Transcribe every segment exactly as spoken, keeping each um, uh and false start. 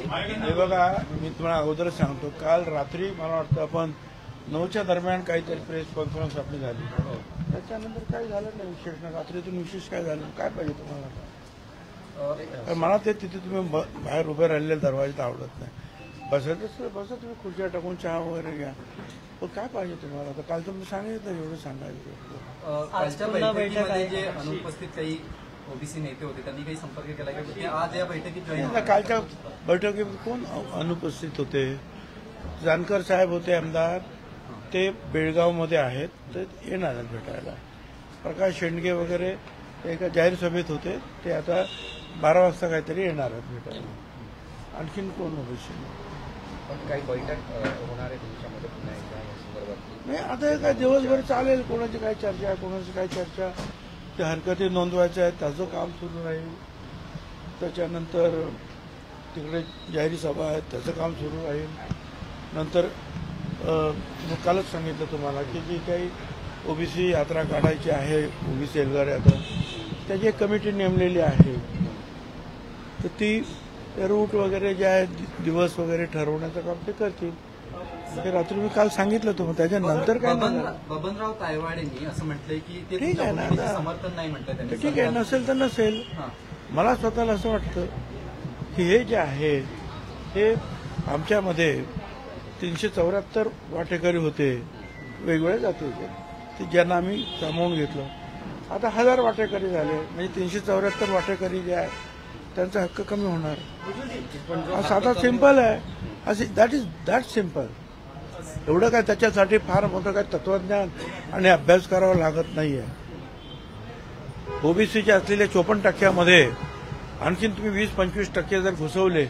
हे बघा, मी तुम्हाला अगोदर सांगतो, काल रात्री मला वाटतं आपण नऊच्या दरम्यान काहीतरी प्रेस कॉन्फरन्स आपली झाली, त्याच्यानंतर काही झालं नाही विशेष ना. रात्रीतून विशेष काय झालं, काय पाहिजे तुम्हाला? मला ते तिथे तुम्ही बाहेर उभे राहिलेले दरवाजात आवडत नाही. बसायचं बसा, तुम्ही खुर्च्या टाकून चहा वगैरे घ्या, पण काय पाहिजे तुम्हाला? तर काल तुम्ही सांगितलं, एवढं सांगायचं. कालच्या बैठकीमध्ये जे अनुपस्थित काही ओबीसी नेते होते त्यांनी काही संपर्क केला की आज या बैठकीत जॉईन? कालच्या बैठकीत कोण अनुपस्थित होते? जानकर साहेब होते आमदार, ते बेळगावमध्ये आहेत, ते येणार आहेत भेटायला. प्रकाश शेंडगे वगैरे एका जाहीर सभेत होते, ते आता बारा वाजता काहीतरी येणार आहेत भेटायला. आणखीन कोण ओबीसी? पण काही बैठक होणार आहे तुमच्यामध्ये पुन्हा एकदा या संदर्भात? नाही, आता हे काय दिवसभर चालेल, कोणाची काय चर्चा आहे, कोणाची काय चर्चा, त्या हरकती नोंदवायच्या आहेत, त्याचं काम सुरू राहील. त्याच्यानंतर तिकडे जाहीर सभा आहेत, त्याचं काम सुरू राहील. नंतर कालच सांगितलं तुम्हाला की जी काही ओबीसी यात्रा काढायची आहे, ओबीसी एल्गार यात्रा, त्याची एक कमिटी नेमलेली आहे. तर ती रूट वगैरे जे आहे, दिवस वगैरे ठरवण्याचं काम ते करतील. ते रात्री मी काल सांगितलं तुम्हाला, त्याच्यानंतर काय बबनराव तायवाडेंनी असं म्हटलंय की ते ठीक आहे ना, समर्थन नाही म्हटलं. ठीक आहे, नसेल तर नसेल. मला स्वतःला असं वाटतं की हे जे आहे हे आमच्यामध्ये तीनशे चौऱ्याहत्तर वाटेकरी होते, वेगवेगळे जातीचे, ते ज्यांना आम्ही सामावून घेतलं. आता हजार वाटेकरी झाले, म्हणजे तीनशे चौऱ्याहत्तर वाटेकरी जे आहे त्यांचा हक्क कमी होणार. हा साधा सिंपल आहे, असे दॅट इज दॅट सिंपल. एवढं काय त्याच्यासाठी फार मोठं काय तत्वज्ञान आणि अभ्यास करावा लागत नाहीये. ओबीसीचे असलेल्या चोपन्न टक्क्यामध्ये आणखीन तुम्ही वीस पंचवीस टक्के जर घुसवले,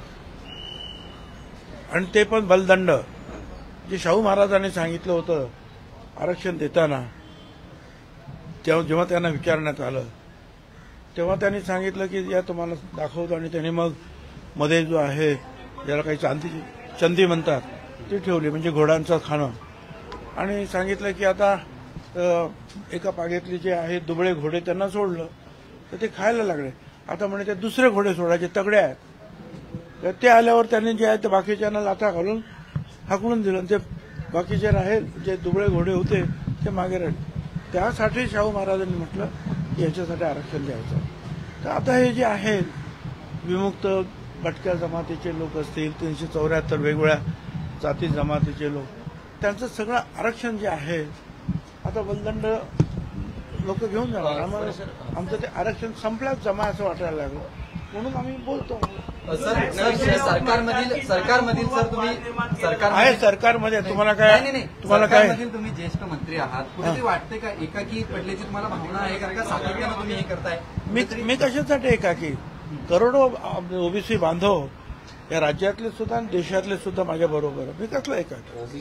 आणि ते पण बलदंड, जे शाहू महाराजांनी सांगितलं होतं आरक्षण देताना, तेव्हा जेव्हा त्यांना विचारण्यात आलं तेव्हा त्यांनी सांगितलं की या तुम्हाला दाखवतो, आणि त्यांनी मग मध्ये जो आहे ज्याला काही चांदी चंदी म्हणतात ती ठेवली, म्हणजे घोड्यांचं खाणं, आणि सांगितलं की आता एका पाग्यातले जे आहेत दुबळे घोडे त्यांना सोडलं तर ते खायला लागले. आता म्हणे ते दुसरे घोडे सोडायचे तगडे आहेत, तर ते आल्यावर त्यांनी जे आहे ते बाकीच्यांना लाथा घालून हाकलून दिलं. ते बाकीचे राहील जे दुबळे घोडे होते ते मागे राहिले. त्यासाठी शाहू महाराजांनी म्हटलं की याच्यासाठी आरक्षण द्यायचं. तर आता हे जे आहे विमुक्त भटक्या जमातीचे लोक असतील, तीनशे चौऱ्याहत्तर वेगवेगळ्या जाती जमातीचे लोक, त्यांचं सगळं आरक्षण जे आहे आता बलदंड लोक घेऊन जाणार. आम्हाला आमचं ते आरक्षण संपल्याच जमा असं वाटायला लागलं, म्हणून आम्ही बोलतो. सरकारमधील सरकारमधील सर तुम्ही सरकार आहे सरकारमध्ये तुम्हाला काय तुम्हाला काय तुम्ही ज्येष्ठ मंत्री आहात, कुठेतरी वाटते का एकाकी पडल्याची तुम्हाला भावना आहे का? सातत्यानं तुम्ही हे करताय. मी मी कशासाठी एकाकी? करोडो ओबीसी बांधव या राज्यातले सुद्धा देशातले सुद्धा माझ्या बरोबर. मी कसलं एकाकी?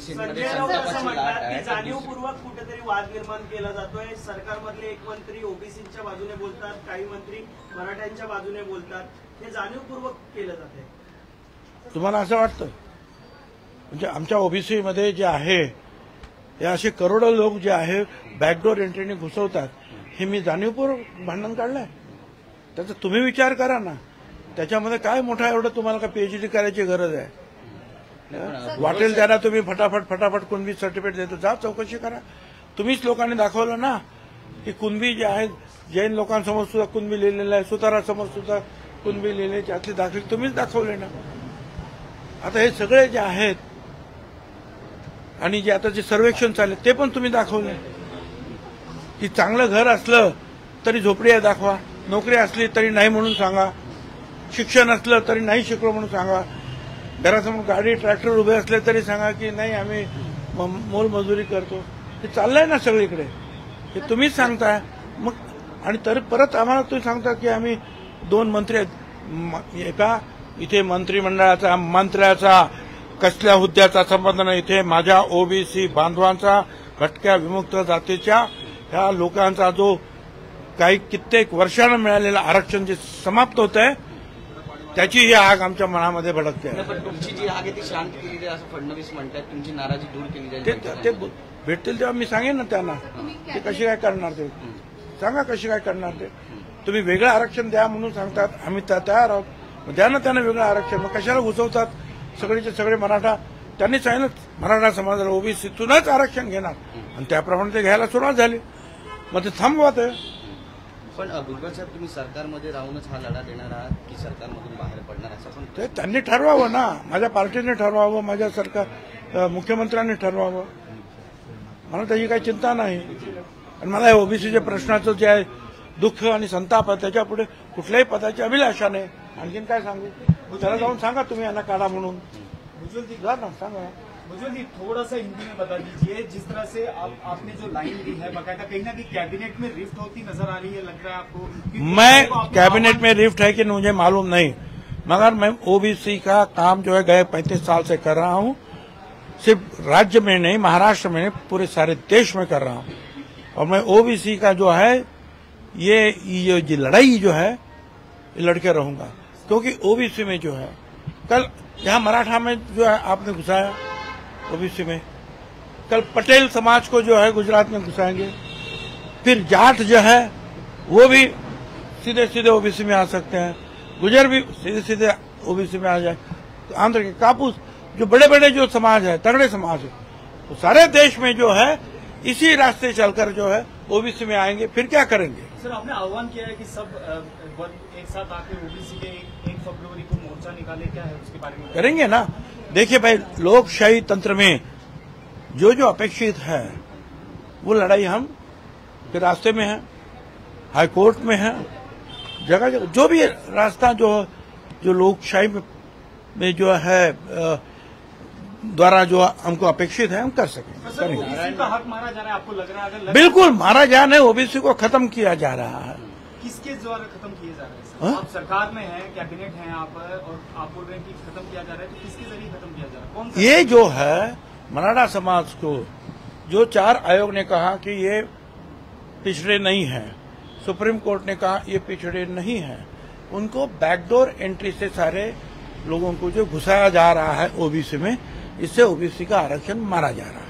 जाणीवपूर्वक कुठेतरी वाद निर्माण केला जातोय. सरकारमधले एक मंत्री ओबीसीच्या बाजूने बोलतात, काही मंत्री मराठ्यांच्या बाजूने बोलतात, हे जाणीवपूर्वक केलं जाते. तुम्हाला असं वाटतं? म्हणजे आमच्या ओबीसीमध्ये जे आहे हे असे करोडो लोक जे आहे बॅकडोर एंट्रीने घुसवतात, हे मी जाणीवपूर्वक भांडण काढलंय? त्याचा तुम्ही विचार करा ना. त्याच्यामध्ये काय मोठा एवढं तुम्हाला का पीएचडी करायची गरज आहे? वाटेल त्याला तुम्ही फटाफट फटाफट कुणबी सर्टिफिकेट देतो, जा चौकशी करा. तुम्हीच लोकांनी दाखवलं ना की कुणबी जे आहेत, जैन लोकांसमोर सुद्धा कुणबी लिहिलेलं आहे, सुतारासमोर सुद्धा कुणबी लिहिली, त्यातली दाखले तुम्हीच दाखवले ना. आता हे सगळे जे आहेत आणि जे आता जे सर्वेक्षण चालले ते पण तुम्ही दाखवले की चांगलं घर असलं तरी झोपडी आहे दाखवा, नोकरी असली तरी नाही म्हणून सांगा, शिक्षण असलं तरी नाही शिकलो म्हणून सांगा, घरासमोर गाडी ट्रॅक्टर उभे असले तरी सांगा की नाही आम्ही मोलमजुरी करतो. हे चाललंय ना सगळीकडे, हे तुम्हीच सांगताय. मग आणि तरी परत आम्हाला तुम्ही सांगता की आम्ही दोन मंत्री आहेत. एका इथे मंत्रिमंडळाचा मंत्र्याचा कसल्या हुद्द्याचा संबंध नाही. इथे माझ्या ओबीसी बांधवांचा, भटक्या विमुक्त जातीच्या ह्या लोकांचा जो काही कित्येक वर्षानं मिळालेलं आरक्षण जे समाप्त होत आहे त्याची ही आग आमच्या मनामध्ये भडकते. तुमची जी आग आहे ती शांत केली जाईल असं फडणवीस म्हणतात, तुमची नाराजी दूर केली जाईल. ते भेटतील तेव्हा मी सांगेन ना त्यांना ते कशी काय करणार. ते सांगा कशी काय करणार. ते तुम्ही वेगळं आरक्षण द्या म्हणून सांगतात, आम्ही तयार आहोत. मग द्या ना त्यांना वेगळं आरक्षण. मग कशाला घुसवतात सगळेचे सगळे मराठा? त्यांनी सांगितलं मराठा समाजाला ओबीसीतूनच आरक्षण घेणार आणि त्याप्रमाणे ते घ्यायला सुरुवात झाली. मग ते थांबवत आहे. पण भुजबळ साहेब, तुम्ही सरकारमध्ये राहूनच हा लढा देणार आहात की सरकारमधून बाहेर पडणार असं पण ते त्यांनी ठरवावं ना. माझ्या पार्टीने ठरवावं, माझ्या सरकार मुख्यमंत्र्यांनी ठरवावं. मला त्याची काही चिंता नाही. आणि मला ओबीसीच्या प्रश्नाचं जे आहे दुःख आणि संताप आहे त्याच्यापुढे कुठल्याही पदाची अभिलाषा नाही. आणखीन काय सांगू? त्याला जाऊन सांगा तुम्ही यांना काढा म्हणून. जा ना, सांगा. मुझे जी थोड़ा सा हिंदी में बता दीजिए, जिस तरह से आप, आपने जो लाइन दी है बकायदा कहीं ना कहीं कैबिनेट में रिफ्ट होती नजर आ रही है, लग रहा है आपको? मैं कैबिनेट में रिफ्ट है कि मुझे मालूम नहीं, मगर मैं ओबीसी का काम जो है गए पैंतीस साल से कर रहा हूं. सिर्फ राज्य में नहीं, महाराष्ट्र में नहीं, पूरे सारे देश में कर रहा हूं. और मैं ओबीसी का जो है ये ये जो लड़ाई जो है ये लड़के रहूंगा. क्योंकि ओबीसी में जो है कल यहाँ मराठा में जो है आपने घुसाया ओबीसी में, कल पटेल समाज को जो है गुजरात में घुसाएंगे. फिर जाट जो है वो भी सीधे सीधे ओबीसी में आ सकते हैं. गुजर भी सीधे सीधे ओबीसी में आ जाए. तो आंध्र के कापूस, जो बड़े बड़े जो समाज है, तगड़े समाज है, तो सारे देश में जो है इसी रास्ते चलकर जो है ओबीसी में आएंगे. फिर क्या करेंगे? सर, आपने आह्वान किया है कि सब अ, वर्ग एक साथ आके ओबीसी के एक फरवरी को मोर्चा निकाले, क्या है उसके बारे में? करेंगे ना. देखिए भाई, लोकशाही तंत्र में जो जो अपेक्षित है वो लड़ाई हम के रास्ते में है, हाई कोर्ट में है, जगह जगह जो भी रास्ता जो जो लोकशाही में, में जो है अ, द्वारा जो हमको अपेक्षित है हम कर सकें. सर, ओबीसी का हक मारा जा रहा है, आपको लग रहा है? अगर लग... बिल्कुल मारा जा रहा है. ओबीसी को खत्म किया जा रहा है. किसके द्वारा खत्म किए जा रहे हैं सर? हा? आप सरकार में हैं, कैबिनेट हैं आप, और आप बोल रहे हैं कि खत्म किया जा रहा है, तो किसके जरिए खत्म किया जा रहा है? कौन सा? ये जो है मराठा समाज को जो चार आयोग ने कहा कि ये पिछड़े नहीं हैं, सुप्रीम कोर्ट ने कहा ये पिछड़े नहीं हैं, उनको बैकडोर एंट्री से सारे लोगों को जो घुसाया जा रहा है ओबीसी में, इससे ओबीसी का आरक्षण मारा जा रहा है.